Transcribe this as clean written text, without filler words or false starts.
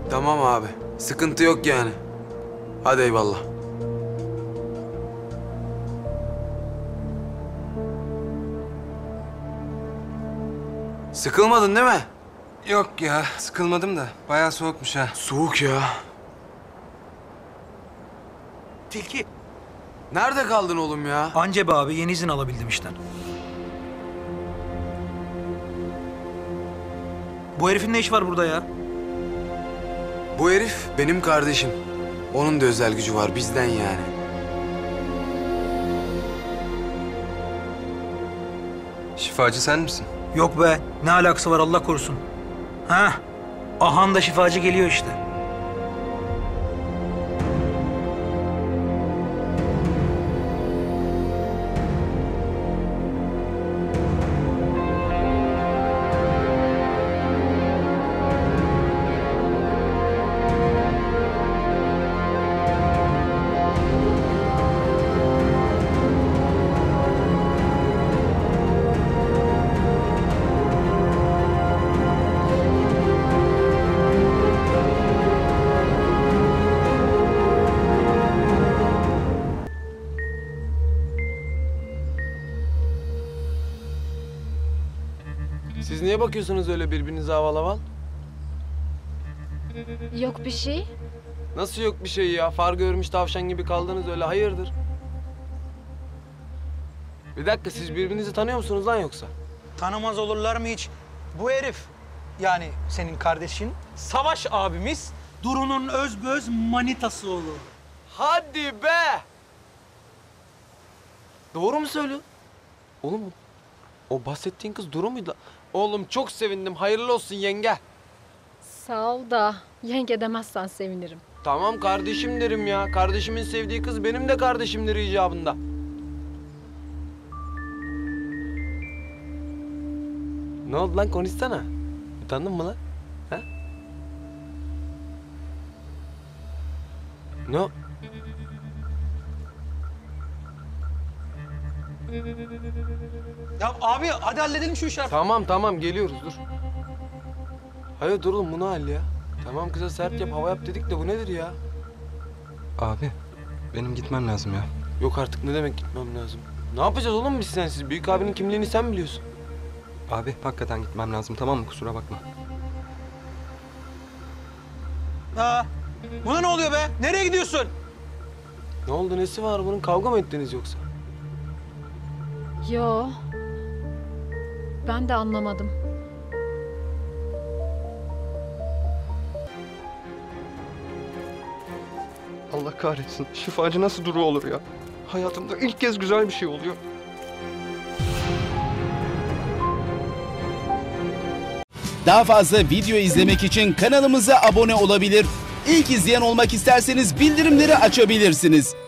Tamam abi. Sıkıntı yok yani. Hadi eyvallah. Sıkılmadın değil mi? Yok ya, sıkılmadım da. Bayağı soğukmuş ha. Soğuk ya. Tilki. Nerede kaldın oğlum ya? Anca be abi, yeni izin alabildim işten. Bu herifin ne işi var burada ya? Bu herif benim kardeşim. Onun da özel gücü var bizden yani. Şifacı sen misin? Yok be, ne alakası var Allah korusun. Ha? Ahan da şifacı geliyor işte. Siz niye bakıyorsunuz öyle birbirinize aval aval? Yok bir şey. Nasıl yok bir şey ya? Far görmüş tavşan gibi kaldınız öyle, hayırdır? Bir dakika, siz birbirinizi tanıyor musunuz lan yoksa? Tanımaz olurlar mı hiç? Bu herif, yani senin kardeşin, Savaş abimiz, Duru'nun özböz manitası olur. Hadi be! Doğru mu söylüyor? Oğlum o bahsettiğin kız Duru muydu? Oğlum çok sevindim, hayırlı olsun yenge. Sağ ol da yenge demezsen sevinirim. Tamam kardeşim derim ya. Kardeşimin sevdiği kız benim de kardeşimdir icabında. Ne oldu lan, konuşsana. Utandın mı lan? Ha? Ne o? Ya abi hadi halledelim şu işi. Tamam geliyoruz, dur. Hayır dur oğlum, bu ne hal ya? Tamam kıza sert yap, hava yap dedik de bu nedir ya? Abi, benim gitmem lazım ya. Yok artık, ne demek gitmem lazım? Ne yapacağız oğlum biz sensiz? Büyük abinin kimliğini sen biliyorsun. Abi, hakikaten gitmem lazım, tamam mı? Kusura bakma. Ha, buna ne oluyor be? Nereye gidiyorsun? Ne oldu, nesi var bunun? Kavga mı ettiniz yoksa? Yo. Ben de anlamadım. Allah kahretsin. Şifacı nasıl Duru olur ya? Hayatımda ilk kez güzel bir şey oluyor. Daha fazla video izlemek için kanalımıza abone olabilir. İlk izleyen olmak isterseniz bildirimleri açabilirsiniz.